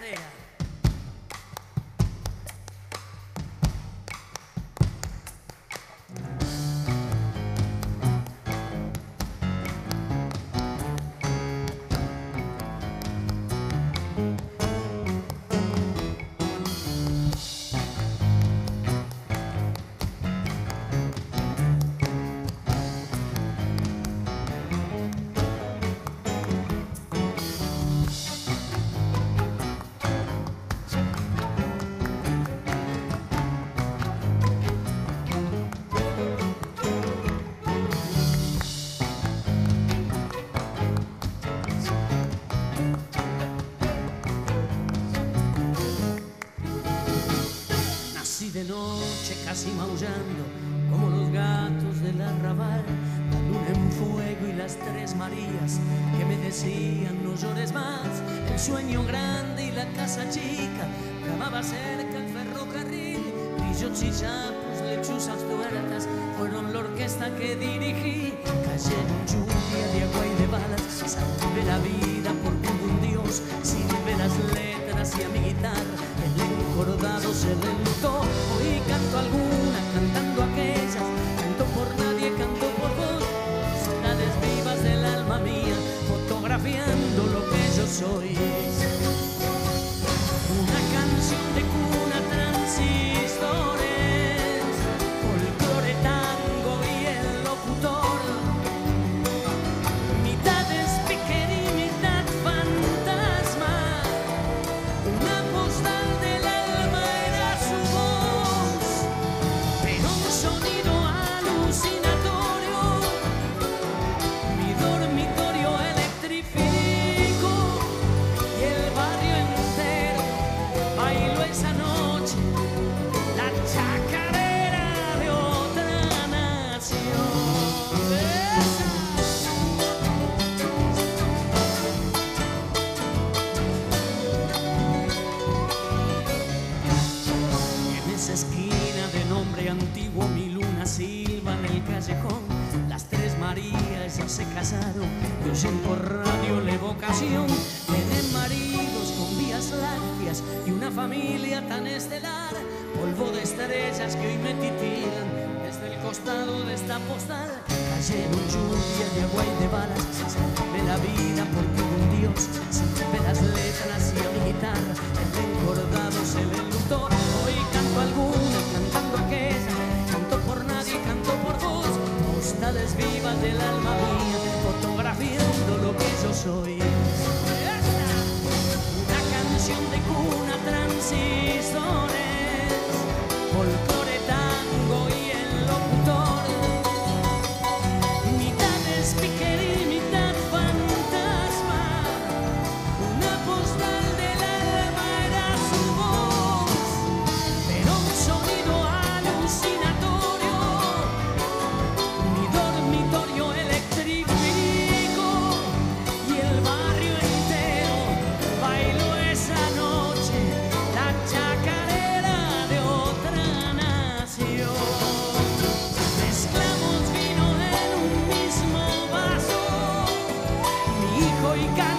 chacarera. De noche casi maullando como los gatos del arrabal, la luna en fuego y las tres Marías que me decían no llores más. El sueño grande y la casa chica, cavaba cerca el ferrocarril, grillos y chapos, lechuzas tuertas, fueron la orquesta que dirigí. Cayeron lluvia de agua y de balas, salvé la vida por un Dios, silbé las letras y a mi guitarra el encordado se lentó. Hoy canto alguna, cantando aquellas, canto por nadie, canto por vos, soledades vivas del alma mía, fotografiando lo que yo soy. Una canción de cuna, transistores, folclore, tango y el locutor, mitad speaker y mitad fantasma, una postal del alma era su voz, pero un sonido alucinatorio, mi dormitorio electrifico y el barrio entero bailó esa noche la chacarera de otra nación. En esa esquina de nombre antiguo mi luna silba en el callejón, las tres Marías ya se casaron y oyen por radio la evocación. Tienen maridos con vías lácteas y una familia tan estelar, polvo de estrellas que hoy me titilan desde el costado de esta postal. Cayeron lluvia de agua y de balas, salvé la vida porque un Dios, salvé las letras y a mi guitarra el encordado se le enlutó. Hoy canto alguna, cantando aquella, canto por nadie, canto por vos, postales vivas del alma mía, fotografiando lo que yo soy. Una canción de cuna, transistores, folclore, tango y el locutor, mitad speaker y mitad fantasma, una postal del alma era su voz, pero un sonido alucinatorio, mi dormitorio electrifico y el barrio entero bailó esa noche la chacarera de otra nación. Mezclamos vino en un mismo vaso, mi hijo y